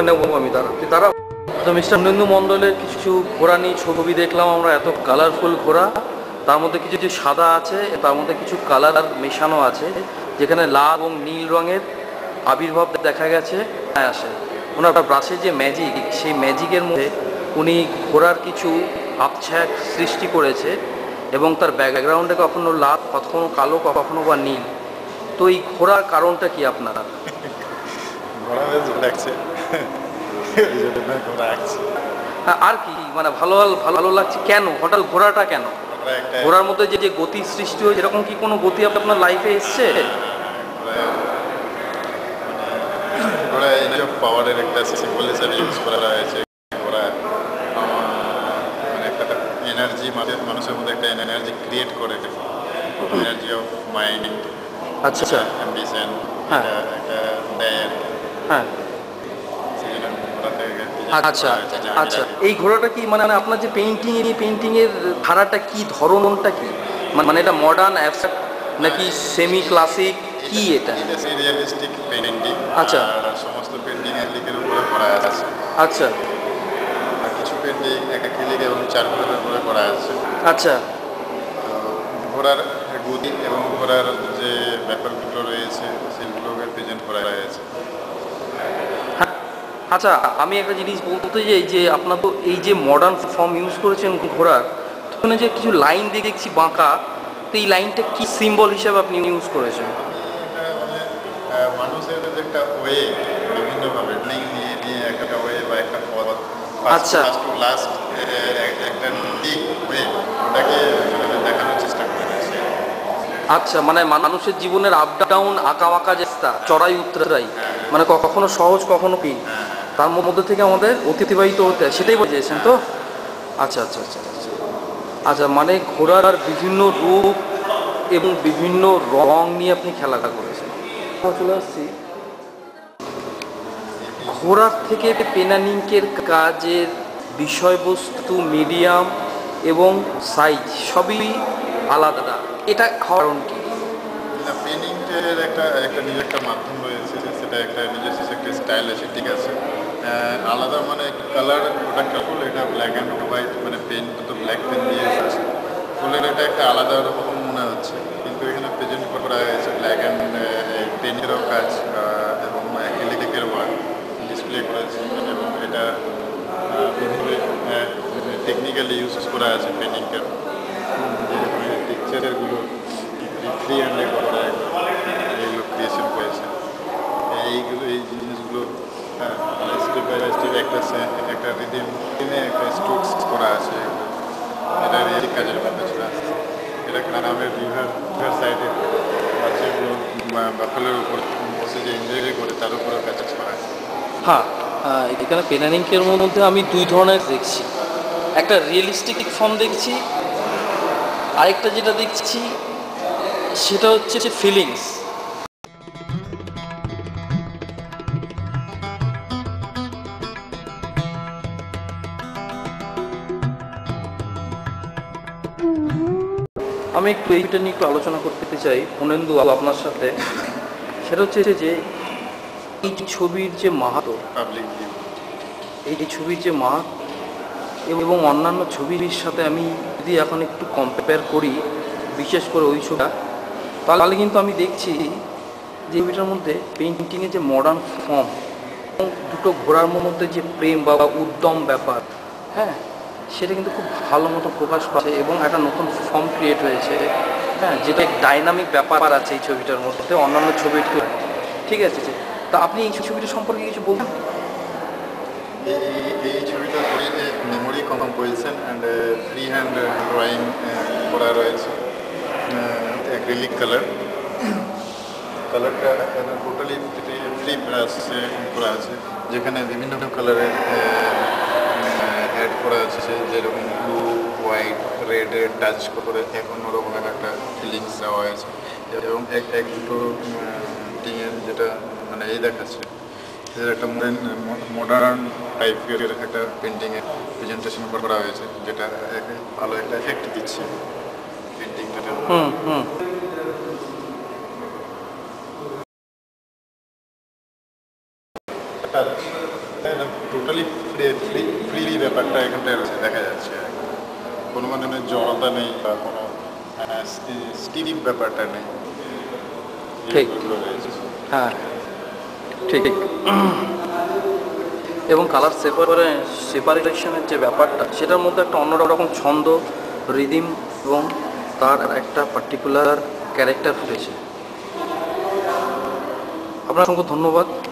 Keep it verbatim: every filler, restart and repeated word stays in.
তোকে নেবো আমি, তারা তুই তারা। তো মিস্টার নন্দু মণ্ডলের কিছু ঘোড়া নিয়ে ছবি দেখলাম আমরা, এত কালারফুল ঘোড়া, তার মধ্যে কিছু কিছু সাদা আছে, তার মধ্যে কিছু কালার মেশানো আছে, যেখানে লাল এবং নীল রঙের আবির্ভাব দেখা গেছে আসে। ওনার ব্রাশের যে ম্যাজিক, সেই ম্যাজিকের মধ্যে উনি ঘোড়ার কিছু আবছায়া সৃষ্টি করেছে এবং তার ব্যাকগ্রাউন্ডে কখনো লাল, কখনো কালো, কখনো বা নীল। তো এই ঘোড়ার কারণটা কি আপনারা? আর কি মানে ভালো ভালো লাগছে কেন হঠাৎ ঘোড়াটা কেন? ঘোড়ার মধ্যে যে যে গতি সৃষ্টি হয়েছে, এরকম কি কোনো গতি আপনার লাইফে এসছে? পাওয়ারের একটা সিম্বল হিসেবে ইউজ করা হয়েছে। ঘোড়া মানে একটা এনার্জি, মানুষের মধ্যে একটা এনার্জি ক্রিয়েট করে, এনার্জি অফ মাইন্ড, আচ্ছা আচ্ছা, অ্যাম্বিশন, হ্যাঁ একটা দেয়। হ্যাঁ আচ্ছা আচ্ছা। এই ঘোড়াটা কি মানে আপনার যে পেইন্টিং, এই পেইন্টিংয়ের ধারাটা কি, ধরনটা কি? মানে এটা মডার্ন, অ্যাবস্ট্রাক্ট নাকি সেমি ক্লাসিক, কি এটা? Realistic painting. আচ্ছা, আর সমস্ত পেইন্টিং অ্যাক্রিলিকের উপরে করা আছে। আচ্ছা, আর কিছু পেইন্টিং অ্যাক্রিলিক এবং চারকোলের উপরে করা আছে। আচ্ছা। ঘোড়ার গতি এবং ঘোড়ার যে ব্যাপারগুলো রয়েছে সেগুলোকে প্রেজেন্ট করা হয়েছে। আচ্ছা, আমি একটা জিনিস বলতে চাই যে আপনার তো এই যে মডার্ন ফর্ম ইউজ করেছেন ঘোড়ার, ওখানে যে কিছু লাইন দেখছি বাঁকা, তো এই লাইনটা কি সিম্বল হিসেবে আপনি ইউজ করেছেন? মানুষের একটা ওয়ে, বিভিন্নভাবে নিয়ে নিয়ে একটা ওয়ে বা একটা পথ, আচ্ছা লাস্ট একটা দিক ওয়ে, ওটাকে দেখানোর চেষ্টা করেছে। আচ্ছা, মানে মানুষের জীবনের আপ ডাউন, আঁকা বাঁকা যে চড়াই উতরাই, মানে কখনো সহজ কখনো কি, তার মধ্যে থেকে আমাদের অতিবাহিত হতে, সেটাই বুঝিয়েছেন তো? আচ্ছা আচ্ছা আচ্ছা আচ্ছা আচ্ছা, মানে ঘোড়ার বিভিন্ন রূপ এবং বিভিন্ন রং নিয়ে আপনি খেলাটা করেছেন। চলে আসছি ঘোড়ার থেকে পেনানিংকের কাজের বিষয়বস্তু, মিডিয়াম এবং সাইজ সবই আলাদা, এটা কারণ কি? পেইন্টিংয়ের একটা একটা নিজের একটা মাধ্যম রয়েছে, সেটা একটা নিজস্ব একটা স্টাইল আছে, ঠিক আছে। আলাদা মানে কালার, ওটা কাপড়, এটা ব্ল্যাক অ্যান্ড হোয়াইট, মানে পেন তো ব্ল্যাক পেন দিয়ে এসেছে, ফুলের এটা একটা আলাদা রকম মনে হচ্ছে, কিন্তু এখানে প্রেজেন্ট করা হয়েছে ব্ল্যাক অ্যান্ড পেনেরও কাজ এবং অ্যাক্রিলিকের ওয়ার্ক ডিসপ্লে করেছে, এবং এটা টেকনিক্যালি ইউজ করা আছে পেইন্টিংয়ের, যে পিকচারগুলো থ্রি হ্যান্ডে করা এইগুলো ক্রিয়েশন করেছে। এইগুলো এই জিনিসগুলো স্টেপ বাই স্টেপ একটা একটা রিদিম রিদিমে একটা স্ট্রোকস করা আছে। এটা রিয়েলি কাজের ব্যাপার ছিল। এটা গ্রামের রিভার রিভার সাইডে আছে, এগুলো বাফেলের উপর বসে যে এনজয় করে তার উপরে কাজ করা আছে। হ্যাঁ, এখানে পেনানিংকের মধ্যে আমি দুই ধরনের দেখছি, একটা রিয়েলিস্টিক ফর্ম দেখছি, আরেকটা যেটা দেখছি সেটা হচ্ছে ফিলিংস। আমি একটু এইটা নিয়ে একটু আলোচনা করতে চাই ফণেন্দু আপনার সাথে। সেটা হচ্ছে যে এই ছবির যে মাহাত্ম্য, এই ছবির যে মাহাত্ম্য এবং অন্যান্য ছবির সাথে আমি যদি এখন একটু কম্পেয়ার করি, বিশেষ করে ওই ছবিটা, তাহলে কিন্তু আমি দেখছি যে ছবিটার মধ্যে পেইন্টিংয়ের যে মডার্ন ফর্ম এবং দুটো ঘোড়ার মধ্যে যে প্রেম বা উদ্যম ব্যাপার, হ্যাঁ, সেটা কিন্তু খুব ভালো মতো প্রকাশ পাচ্ছে এবং একটা নতুন ফর্ম ক্রিয়েট হয়েছে, হ্যাঁ, যেটা ডাইনামিক ব্যাপার আছে এই ছবিটার মধ্যে অন্যান্য ছবির, ঠিক আছে। তা আপনি এই ছবিটা সম্পর্কে কিছু বলবেন? এই ছবিটা memory composition and free hand drawing করা রয়েছে, অ্যাক্রিলিক কালার, কালারটা টোটালি ফ্রি ব্রাশ করা আছে, যেখানে বিভিন্ন কালারের অ্যাড করা আছে, যেরকম ব্লু, হোয়াইট, রেডের টাচ করে এক অন্যরকমের একটা ফিলিংস দেওয়া হয়েছে, এবং এক এক দুটো টিংয়ের যেটা মানে এই দেখাচ্ছে, একটা মডার্ন টাইপের একটা পেন্টিংয়ের প্রেজেন্টেশন করা হয়েছে, যেটা ভালো একটা এফেক্ট দিচ্ছে পেন্টিংটা। হুম হুম ফ্রি ফ্রিলি ব্যাপারটা এখানটায় দেখা যাচ্ছে, কোনো মানে জড়তা নেই বা কোনো স্টিভ ব্যাপারটা নেই। ঠিক, হ্যাঁ ঠিক। এবং কালার সেপারে সেপারেশনের যে ব্যাপারটা, সেটার মধ্যে একটা অন্যরকম ছন্দ, রিদিম এবং তার একটা পার্টিকুলার ক্যারেক্টার ফুটেছে। আপনার অসংখ্য ধন্যবাদ।